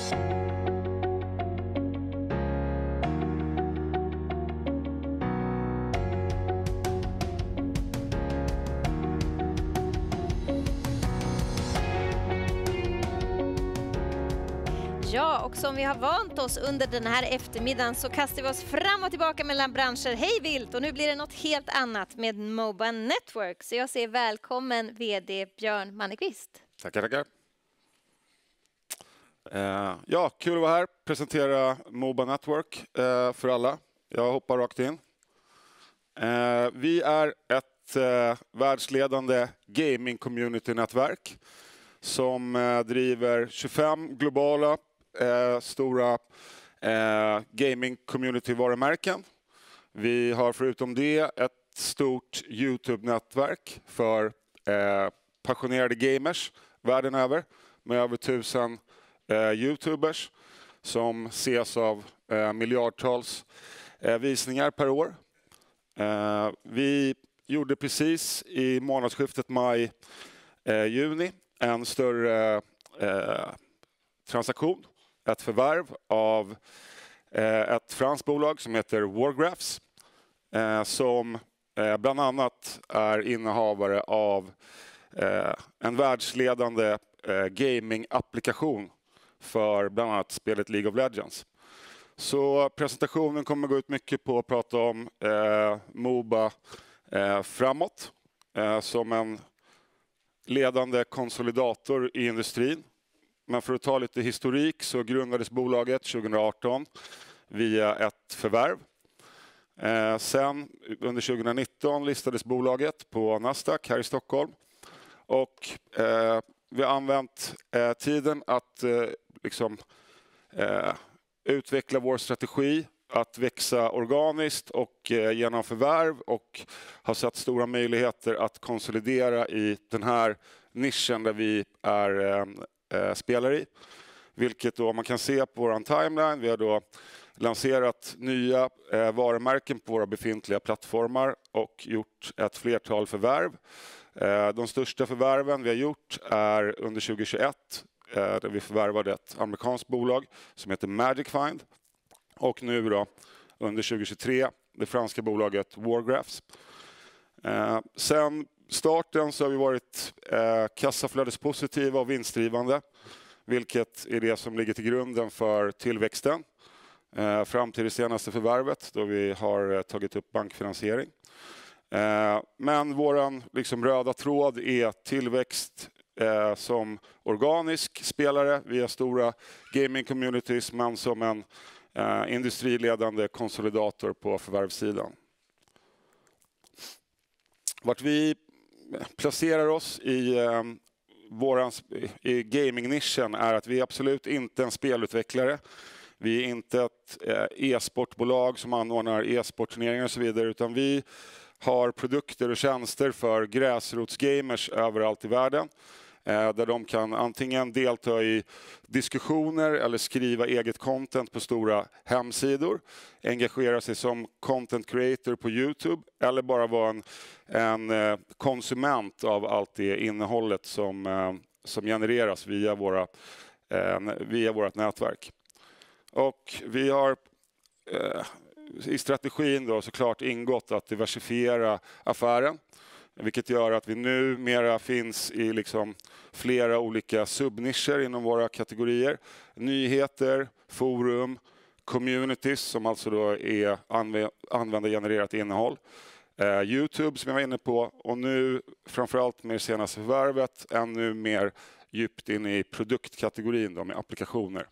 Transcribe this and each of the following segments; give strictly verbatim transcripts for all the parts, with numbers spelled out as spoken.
Ja, och som vi har vant oss under den här eftermiddagen så kastar vi oss fram och tillbaka mellan branscher hej vilt, och nu blir det något helt annat med Moba Network. Så jag säger välkommen vd Björn Mannerqvist. Tackar, tackar. Uh, ja, kul att vara här. Presentera Moba Network uh, för alla. Jag hoppar rakt in. Uh, vi är ett uh, världsledande gaming-community-nätverk som uh, driver tjugofem globala uh, stora uh, gaming-community-varumärken. Vi har förutom det ett stort YouTube-nätverk för uh, passionerade gamers världen över med över tusen uh, YouTubers som ses av uh, miljardtals uh, visningar per år. Uh, vi gjorde precis i månadsskiftet maj-juni uh, en större uh, transaktion, ett förvärv av uh, ett franskt bolag som heter Wargraphs uh, som uh, bland annat är innehavare av uh, en världsledande uh, gaming-applikation för bland annat spelet League of Legends. Så presentationen kommer gå ut mycket på att prata om eh, Moba eh, framåt eh, som en ledande konsolidator i industrin. Men för att ta lite historik så grundades bolaget tjugoarton via ett förvärv. Eh, sen under tjugonitton listades bolaget på Nasdaq här i Stockholm. Och eh, vi har använt eh, tiden att eh, liksom eh, utveckla vår strategi att växa organiskt och eh, genom förvärv och har sett stora möjligheter att konsolidera i den här nischen där vi är eh, spelare i. Vilket då man kan se på vår timeline. Vi har då lanserat nya eh, varumärken på våra befintliga plattformar och gjort ett flertal förvärv. Eh, de största förvärven vi har gjort är under tjugohundratjugoett där vi förvärvade ett amerikanskt bolag som heter Magic Find. Och nu då under tjugohundratjugotre det franska bolaget Wargraphs. Eh, sen starten så har vi varit eh, kassaflödespositiva och vinstdrivande. Vilket är det som ligger till grunden för tillväxten. Eh, fram till det senaste förvärvet då vi har eh, tagit upp bankfinansiering. Eh, men våran liksom, röda tråd är tillväxt Eh, som organisk spelare via stora gaming-communities men som en eh, industriledande konsolidator på förvärvssidan. Vart vi placerar oss i, eh, våran, i gaming-nischen är att vi är absolut inte en spelutvecklare. Vi är inte ett eh, e-sportbolag som anordnar e-sportturneringar och så vidare, utan vi har produkter och tjänster för gräsrotsgamers överallt i världen. Där de kan antingen delta i diskussioner eller skriva eget content på stora hemsidor. Engagera sig som content creator på YouTube eller bara vara en, en konsument av allt det innehållet som, som genereras via, våra, via vårt nätverk. Och vi har i strategin då såklart ingått att diversifiera affären. Vilket gör att vi nu mera finns i liksom flera olika subnischer inom våra kategorier. Nyheter, forum, communities som alltså då är användargenererat innehåll. Eh, YouTube som jag var inne på och nu framförallt med det senaste förvärvet ännu mer djupt in i produktkategorin då, med applikationer.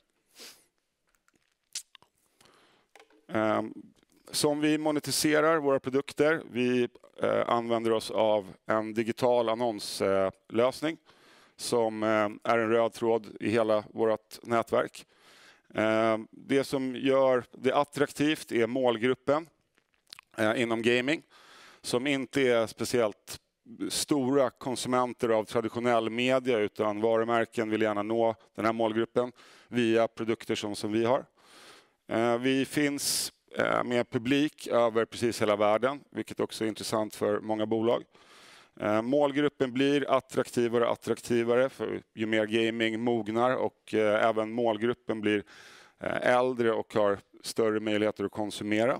Eh, Som vi monetiserar våra produkter, vi eh, använder oss av en digital annonslösning eh, som eh, är en röd tråd i hela vårt nätverk. Eh, det som gör det attraktivt är målgruppen eh, inom gaming som inte är speciellt stora konsumenter av traditionell media utan varumärken vill gärna nå den här målgruppen via produkter som, som vi har. Eh, vi finns med publik över precis hela världen, vilket också är intressant för många bolag. Eh, målgruppen blir attraktivare och attraktivare för ju mer gaming mognar, och eh, även målgruppen blir eh, äldre och har större möjligheter att konsumera.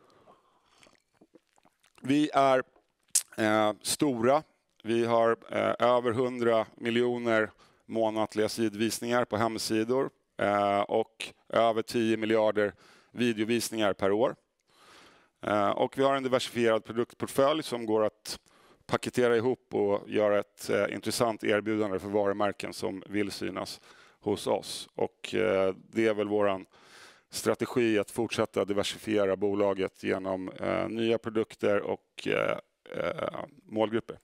Vi är eh, stora. Vi har eh, över hundra miljoner månatliga sidvisningar på hemsidor eh, och över tio miljarder videovisningar per år. Eh, och vi har en diversifierad produktportfölj som går att paketera ihop och göra ett eh, intressant erbjudande för varumärken som vill synas hos oss. Och eh, det är väl våran strategi att fortsätta diversifiera bolaget genom eh, nya produkter och eh, eh, målgrupper.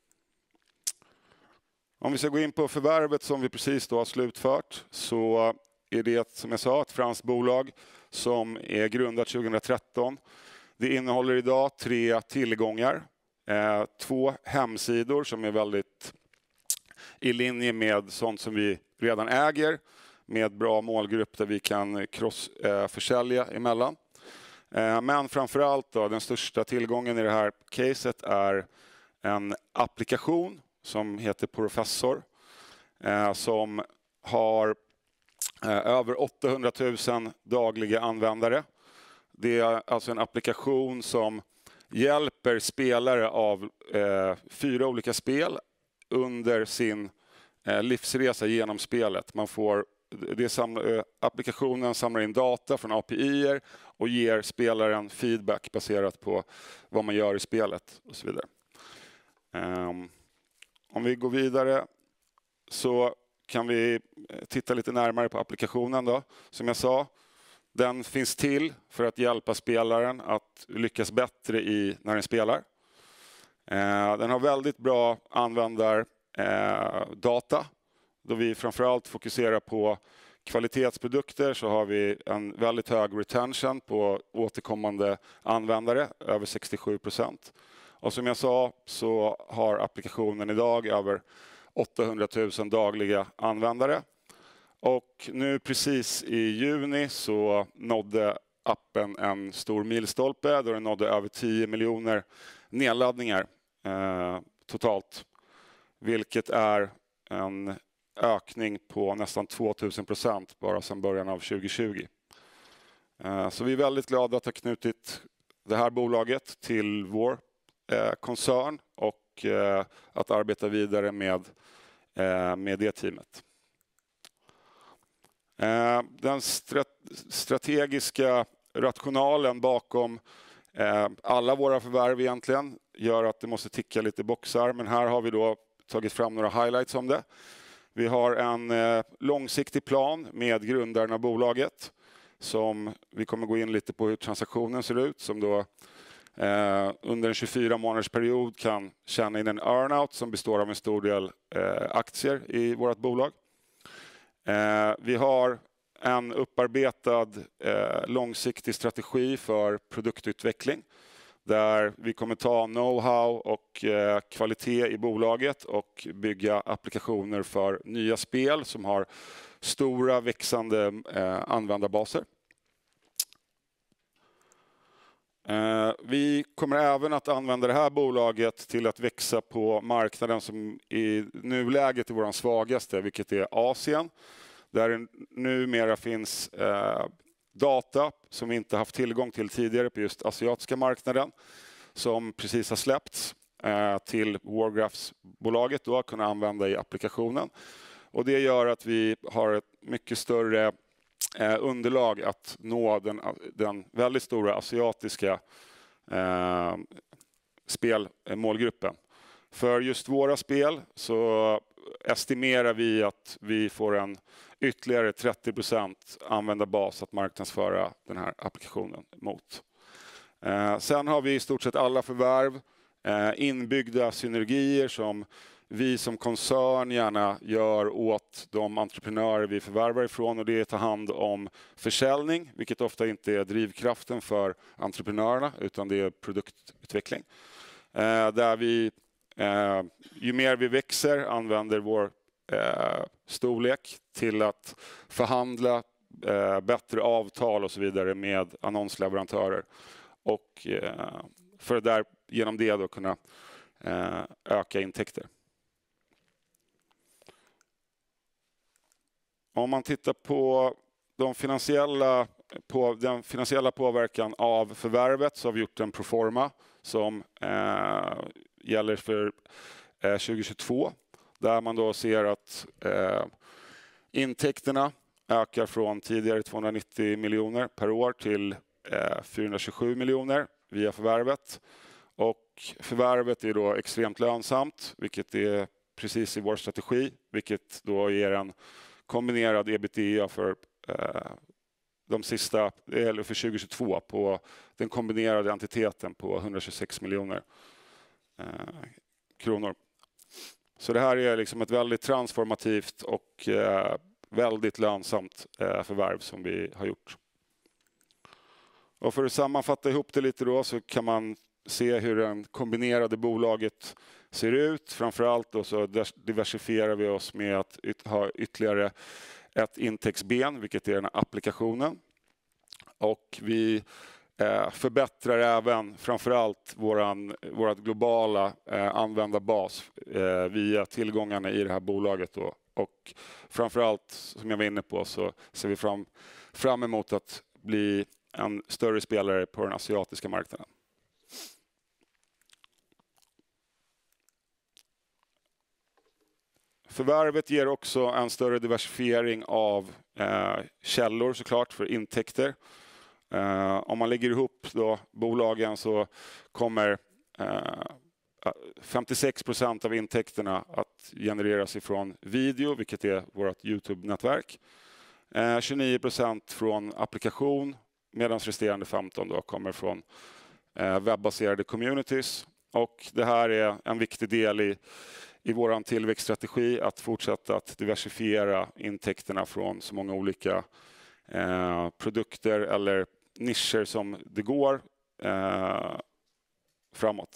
Om vi ska gå in på förvärvet som vi precis då har slutfört, så är det, som jag sa, ett franskt bolag som är grundat tjugohundratretton. Det innehåller idag tre tillgångar. Eh, två hemsidor som är väldigt i linje med sånt som vi redan äger, med bra målgrupp där vi kan cross-försälja eh, emellan. Eh, men framförallt då, den största tillgången i det här caset är en applikation som heter Professor, eh, som har eh, över åttahundratusen dagliga användare. Det är alltså en applikation som hjälper spelare av eh, fyra olika spel under sin eh, livsresa genom spelet. Man får, det samlar, eh, applikationen samlar in data från A P I-er och ger spelaren feedback baserat på vad man gör i spelet och så vidare. Um, om vi går vidare så kan vi titta lite närmare på applikationen då. Som jag sa, den finns till för att hjälpa spelaren att lyckas bättre i när den spelar. Eh, den har väldigt bra användardata. Eh, då vi framförallt fokuserar på kvalitetsprodukter så har vi en väldigt hög retention på återkommande användare, över sextiosju procent. Och som jag sa så har applikationen idag över åttahundratusen dagliga användare. Och nu precis i juni så nådde appen en stor milstolpe då den nådde över tio miljoner nedladdningar eh, totalt. Vilket är en ökning på nästan tvåtusen procent bara sedan början av tjugohundratjugo. Eh, så vi är väldigt glada att ha knutit det här bolaget till vår eh, koncern och eh, att arbeta vidare med, eh, med det teamet. Den strategiska rationalen bakom alla våra förvärv egentligen gör att det måste ticka lite boxar. Men här har vi då tagit fram några highlights om det. Vi har en långsiktig plan med grundaren av bolaget. Som vi kommer gå in lite på hur transaktionen ser ut. Som då under en tjugofyra månaders period kan tjäna in en earnout som består av en stor del aktier i vårt bolag. Eh, vi har en upparbetad eh, långsiktig strategi för produktutveckling där vi kommer ta know-how och eh, kvalitet i bolaget och bygga applikationer för nya spel som har stora växande eh, användarbaser. Eh, vi kommer även att använda det här bolaget till att växa på marknaden som i nuläget är vår svagaste, vilket är Asien. Där det numera finns eh, data som vi inte haft tillgång till tidigare på just asiatiska marknaden. Som precis har släppts eh, till Wargraphs-bolaget och kunna använda i applikationen. Och det gör att vi har ett mycket större eh, underlag att nå den, den väldigt stora asiatiska eh, spelmålgruppen. För just våra spel så estimerar vi att vi får en ytterligare trettio procent användarbas att marknadsföra den här applikationen mot. Eh, sen har vi i stort sett alla förvärv, eh, inbyggda synergier som vi som koncern gärna gör åt de entreprenörer vi förvärvar ifrån, och det är att ta hand om försäljning, vilket ofta inte är drivkraften för entreprenörerna utan det är produktutveckling. Eh, där vi, eh, ju mer vi växer använder vår eh, storlek till att förhandla eh, bättre avtal och så vidare med annonsleverantörer och eh, för att där genom det då kunna eh, öka intäkter. Om man tittar på, de finansiella, på den finansiella påverkan av förvärvet så har vi gjort en proforma som eh, gäller för eh, tjugohundratjugotvå. Där man då ser att eh, intäkterna ökar från tidigare tvåhundranittio miljoner per år till eh, fyrahundratjugosju miljoner via förvärvet. Och förvärvet är då extremt lönsamt, vilket är precis i vår strategi, vilket då ger en kombinerad ebitda för eh, de sista, eller för tjugohundratjugotvå på den kombinerade entiteten på hundratjugosex miljoner eh, kronor. Så det här är liksom ett väldigt transformativt och eh, väldigt lönsamt eh, förvärv som vi har gjort. Och för att sammanfatta ihop det lite då så kan man se hur det kombinerade bolaget ser ut. Framförallt då så diversifierar vi oss med att yt- ha ytterligare ett intäktsben, vilket är den här applikationen. Och vi eh, förbättrar även framförallt våran, vårat globala eh, användarbas eh, via tillgångarna i det här bolaget då. Och framförallt, som jag var inne på, så ser vi fram, fram emot att bli en större spelare på den asiatiska marknaden. Förvärvet ger också en större diversifiering av eh, källor såklart för intäkter. Eh, om man lägger ihop då bolagen så kommer eh, femtiosex procent av intäkterna att genereras ifrån video, vilket är vårt YouTube-nätverk. Eh, tjugonio procent från applikation, medan resterande femton då kommer från eh, webbaserade communities. Och det här är en viktig del i i vår tillväxtstrategi att fortsätta att diversifiera intäkterna från så många olika eh, produkter eller nischer som det går eh, framåt.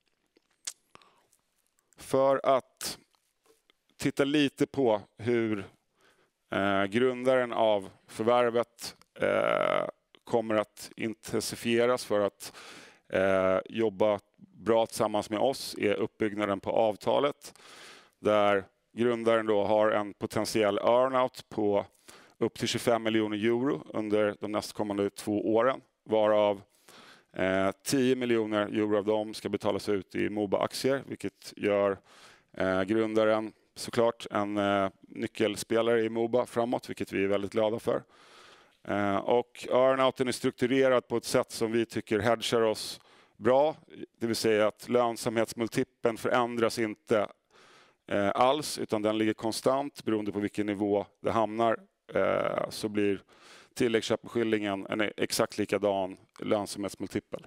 För att titta lite på hur eh, grundaren av förvärvet eh, kommer att intensifieras för att eh, jobba bra tillsammans med oss är uppbyggnaden på avtalet, där grundaren då har en potentiell earnout på upp till tjugofem miljoner euro under de nästkommande två åren, varav eh, tio miljoner euro av dem ska betalas ut i Moba-aktier, vilket gör eh, grundaren såklart en eh, nyckelspelare i Moba framåt, vilket vi är väldigt glada för. Eh, och earnouten är strukturerad på ett sätt som vi tycker hedgar oss bra, det vill säga att lönsamhetsmultipeln förändras inte eh, alls, utan den ligger konstant beroende på vilken nivå det hamnar. Eh, så blir tilläggsköpeskillingen en exakt likadan lönsamhetsmultipel.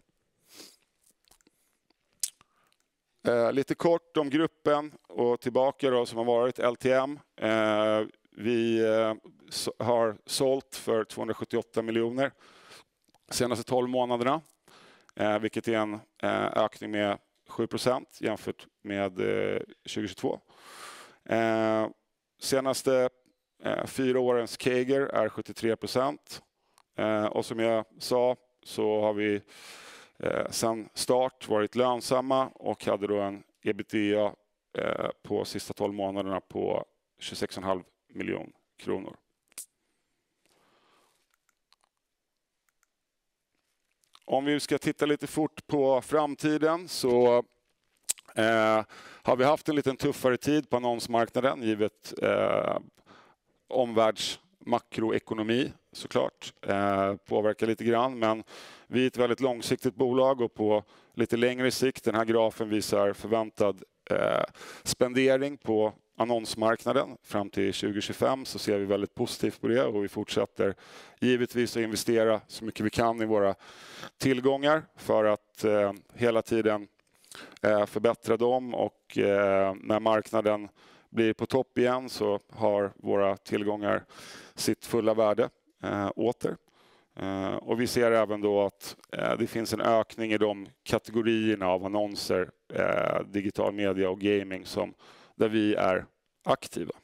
Eh, lite kort om gruppen och tillbaka då, som har varit L T M. Eh, vi eh, so- har sålt för tvåhundrasjuttioåtta miljoner senaste tolv månaderna. Eh, vilket är en eh, ökning med sju procent jämfört med eh, tjugohundratjugotvå. Eh, senaste eh, fyra årens C A G R är sjuttiotre procent. Eh, och som jag sa så har vi eh, sedan start varit lönsamma och hade då en ebitda eh, på sista tolv månaderna på tjugosex komma fem miljoner kronor. Om vi ska titta lite fort på framtiden så eh, har vi haft en lite tuffare tid på annonsmarknaden givet eh, omvärlds makroekonomi såklart. Eh, påverkar lite grann, men vi är ett väldigt långsiktigt bolag och på lite längre sikt, den här grafen visar förväntad eh, spendering på annonsmarknaden fram till tjugo tjugofem, så ser vi väldigt positivt på det och vi fortsätter givetvis att investera så mycket vi kan i våra tillgångar för att eh, hela tiden eh, förbättra dem, och eh, när marknaden blir på topp igen så har våra tillgångar sitt fulla värde eh, åter. Eh, och vi ser även då att eh, det finns en ökning i de kategorierna av annonser, eh, digital media och gaming som där vi är aktiva.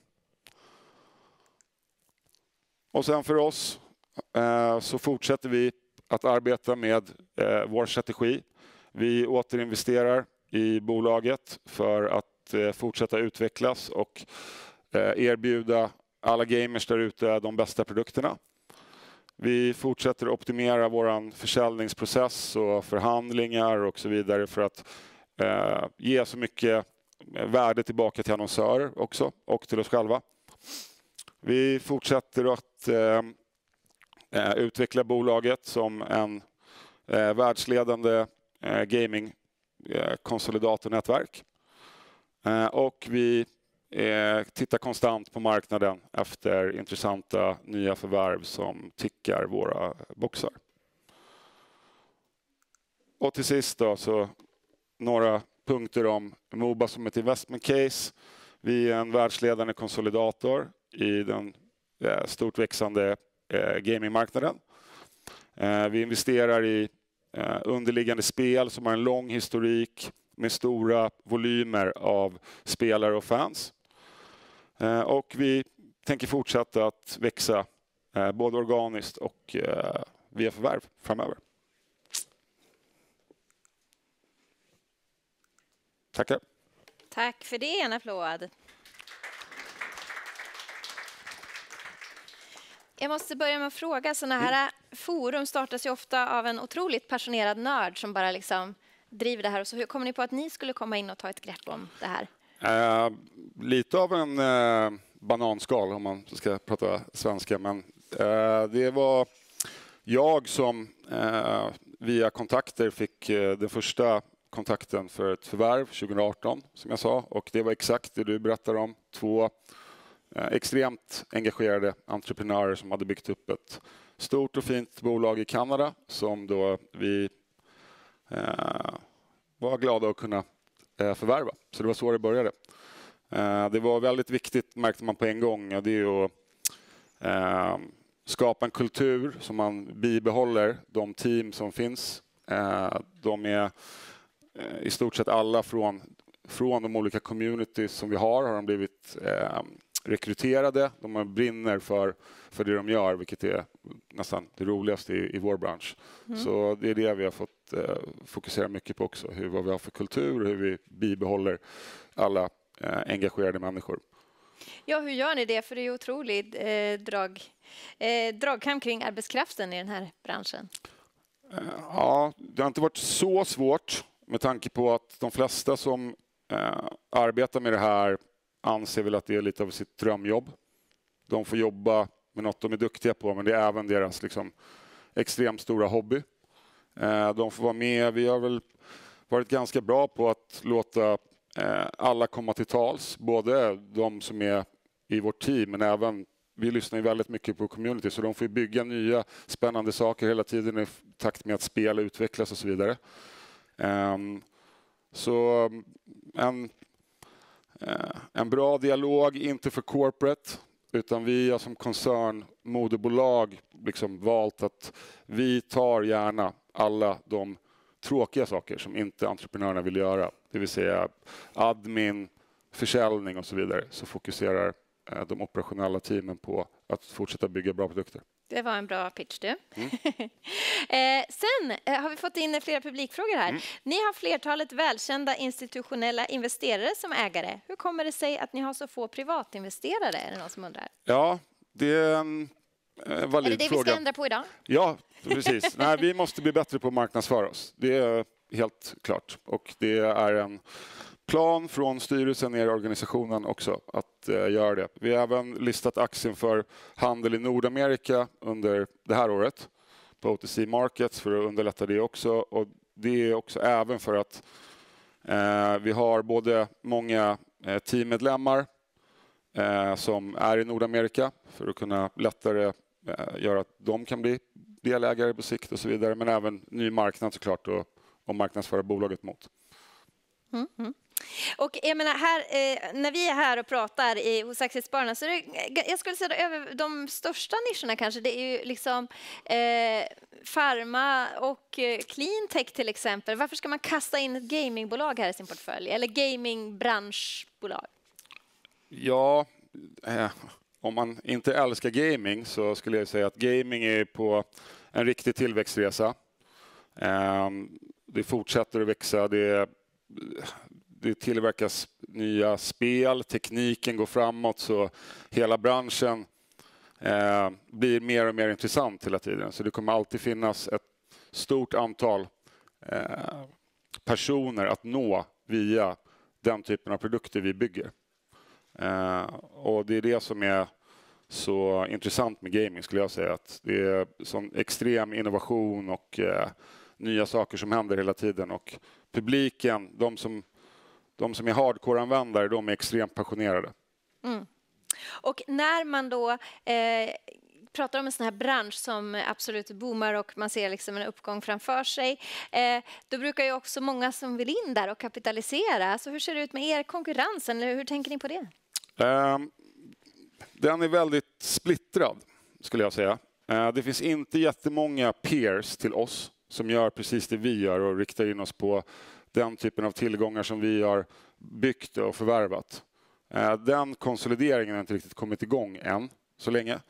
Och sen för oss eh, så fortsätter vi att arbeta med eh, vår strategi. Vi återinvesterar i bolaget för att eh, fortsätta utvecklas och eh, erbjuda alla gamers där ute de bästa produkterna. Vi fortsätter optimera vår försäljningsprocess och förhandlingar och så vidare för att eh, ge så mycket värde tillbaka till annonsörer också och till oss själva. Vi fortsätter att eh, utveckla bolaget som en eh, världsledande eh, gaming eh, konsolidatornätverk. Eh, och vi eh, tittar konstant på marknaden efter intressanta nya förvärv som tickar våra boxar. Och till sist då, så några punkter om Moba som ett investment case. Vi är en världsledande konsolidator i den eh, stort växande eh, gamingmarknaden. Eh, vi investerar i eh, underliggande spel som har en lång historik med stora volymer av spelare och fans. Eh, och vi tänker fortsätta att växa eh, både organiskt och eh, via förvärv framöver. Tackar. Tack för det, en applåd. Jag måste börja med att fråga, sådana här forum startas ju ofta av en otroligt passionerad nörd som bara liksom driver det här. Och så hur kom ni på att ni skulle komma in och ta ett grepp om det här? Eh, lite av en eh, bananskal om man ska prata svenska, men eh, det var jag som eh, via kontakter fick eh, den första kontakten för ett förvärv tjugo arton som jag sa, och det var exakt det du berättar om. Två eh, extremt engagerade entreprenörer som hade byggt upp ett stort och fint bolag i Kanada som då vi eh, var glada att kunna eh, förvärva. Så det var så det började. Eh, det var väldigt viktigt, märkte man på en gång, ja, det är att eh, skapa en kultur som man bibehåller de team som finns. Eh, de är i stort sett alla från, från de olika communities som vi har har de blivit eh, rekryterade. De brinner för, för det de gör, vilket är nästan det roligaste i, i vår bransch. Mm. Så det är det vi har fått eh, fokusera mycket på också. Hur, vad vi har för kultur och hur vi bibehåller alla eh, engagerade människor. Ja, hur gör ni det? För det är otroligt eh, drag, eh, dragkamp kring arbetskraften i den här branschen. Eh, ja, det har inte varit så svårt. Med tanke på att de flesta som eh, arbetar med det här anser väl att det är lite av sitt drömjobb. De får jobba med något de är duktiga på, men det är även deras liksom, extremt stora hobby. Eh, de får vara med. Vi har väl varit ganska bra på att låta eh, alla komma till tals. Både de som är i vårt team, men även vi lyssnar ju väldigt mycket på community, så de får bygga nya spännande saker hela tiden i takt med att spel utvecklas och så vidare. Um, så en, uh, en bra dialog, inte för corporate, utan vi har som koncern, moderbolag, liksom valt att vi tar gärna alla de tråkiga saker som inte entreprenörerna vill göra. Det vill säga admin, försäljning och så vidare. Så fokuserar uh, de operationella teamen på att fortsätta bygga bra produkter. Det var en bra pitch, du. Mm. eh, sen eh, har vi fått in flera publikfrågor här. Mm. Ni har flertalet välkända institutionella investerare som ägare. Hur kommer det sig att ni har så få privatinvesterare? Är det någon som undrar? Ja, det är en eh, valid fråga. Är det det fråga. vi ska ändra på idag? Ja, precis. Nej, vi måste bli bättre på att marknadsföra oss. Det är helt klart. Och det är en plan från styrelsen i organisationen också att eh, göra det. Vi har även listat aktien för handel i Nordamerika under det här året på O T C Markets för att underlätta det också. Och det är också även för att eh, vi har både många eh, teammedlemmar eh, som är i Nordamerika för att kunna lättare eh, göra att de kan bli delägare på sikt och så vidare. Men även ny marknad såklart och, och marknadsföra bolaget mot. Mm, mm. Och jag menar här, eh, när vi är här och pratar i, hos Aktiespararna så är det, jag skulle säga över de största nischerna kanske, det är ju liksom eh, pharma och eh, cleantech till exempel. Varför ska man kasta in ett gamingbolag här i sin portfölj eller gamingbranschbolag? Ja, eh, om man inte älskar gaming så skulle jag säga att gaming är på en riktig tillväxtresa. Eh, det fortsätter att växa. Det är det tillverkas nya spel, tekniken går framåt, så hela branschen eh, blir mer och mer intressant hela tiden. Så det kommer alltid finnas ett stort antal eh, personer att nå via den typen av produkter vi bygger. Eh, och det är det som är så intressant med gaming, skulle jag säga. Att det är sån extrem innovation och eh, nya saker som händer hela tiden. Och publiken, de som, de som är hardcore-användare, de är extremt passionerade. Mm. Och när man då eh, pratar om en sån här bransch som absolut boomar och man ser liksom en uppgång framför sig, eh, då brukar ju också många som vill in där och kapitalisera. Så hur ser det ut med er konkurrensen? Eller hur tänker ni på det? Um, den är väldigt splittrad, skulle jag säga. Uh, det finns inte jättemånga peers till oss som gör precis det vi gör och riktar in oss på den typen av tillgångar som vi har byggt och förvärvat. Uh, den konsolideringen har inte riktigt kommit igång än så länge.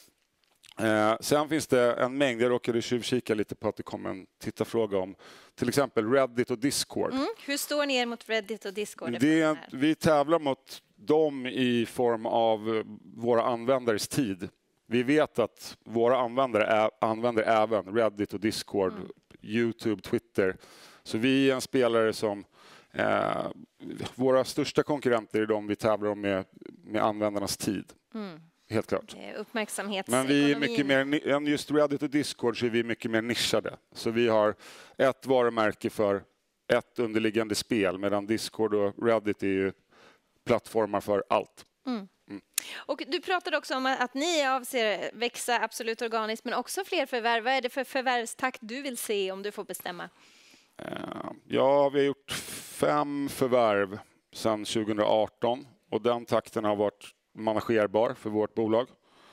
Uh, sen finns det en mängd, jag råkade tjuvkika lite på att det kom en tittarfråga om till exempel Reddit och Discord. Mm. Hur står ni er mot Reddit och Discord? Det är, vi tävlar mot dem i form av våra användares tid. Vi vet att våra användare är, använder även Reddit och Discord, mm. YouTube, Twitter. Så vi är en spelare som... Eh, våra största konkurrenter är de vi tävlar om med, med användarnas tid. Mm. Helt klart. Men vi är mycket mer, än just Reddit och Discord, så är vi mycket mer nischade. Så vi har ett varumärke för ett underliggande spel, medan Discord och Reddit är ju plattformar för allt. Mm. Mm. Och du pratade också om att ni avser växa absolut organiskt, men också fler förvärv. Vad är det för förvärvstakt du vill se om du får bestämma? Ja, vi har gjort fem förvärv sedan tjugo arton och den takten har varit managerbar för vårt bolag.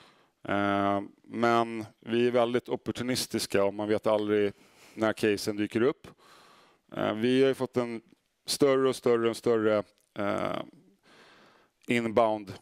Men vi är väldigt opportunistiska och man vet aldrig när casen dyker upp. Vi har ju fått en större och större och större inbound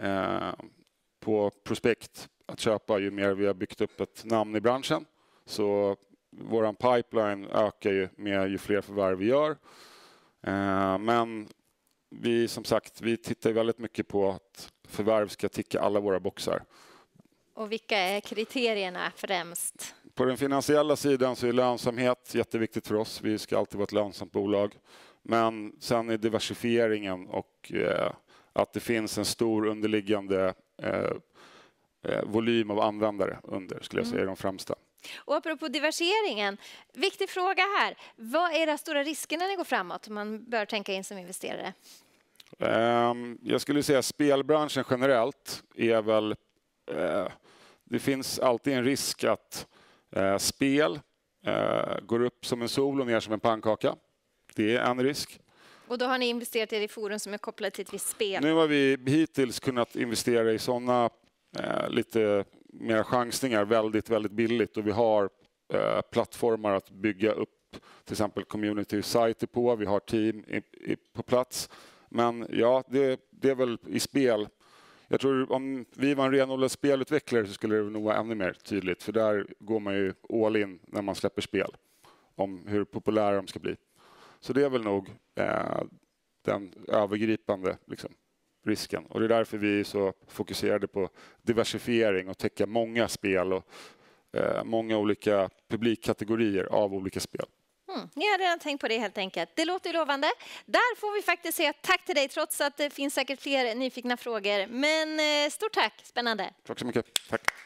på prospekt att köpa ju mer vi har byggt upp ett namn i branschen. Så våran pipeline ökar ju med ju fler förvärv vi gör. Men vi, som sagt, vi tittar väldigt mycket på att förvärv ska ticka alla våra boxar. Och vilka är kriterierna främst? På den finansiella sidan så är lönsamhet jätteviktigt för oss. Vi ska alltid vara ett lönsamt bolag. Men sen är diversifieringen och eh, att det finns en stor underliggande eh, eh, volym av användare under, skulle jag säga, mm. de främsta. Och apropå diversifieringen, viktig fråga här. Vad är era stora risker när ni går framåt om man bör tänka in som investerare? Um, jag skulle säga spelbranschen generellt är väl... Uh, det finns alltid en risk att uh, spel uh, går upp som en sol och ner som en pannkaka. Det är en risk. Och då har ni investerat i forum som är kopplat till ett visst spel? Nu har vi hittills kunnat investera i sådana uh, lite mer chansningar väldigt, väldigt billigt. Och vi har uh, plattformar att bygga upp till exempel community site på. Vi har team i, i, på plats. Men ja, det, det är väl i spel. Jag tror om vi var en renodlad spelutvecklare så skulle det nog vara ännu mer tydligt. För där går man ju all in när man släpper spel. Om hur populära de ska bli. Så det är väl nog eh, den övergripande liksom, risken. Och det är därför vi är så fokuserade på diversifiering och täcka många spel och eh, många olika publikkategorier av olika spel. Mm, ni har redan tänkt på det helt enkelt. Det låter lovande. Där får vi faktiskt säga tack till dig, trots att det finns säkert fler nyfikna frågor. Men eh, stort tack, spännande. Tack så mycket. Tack.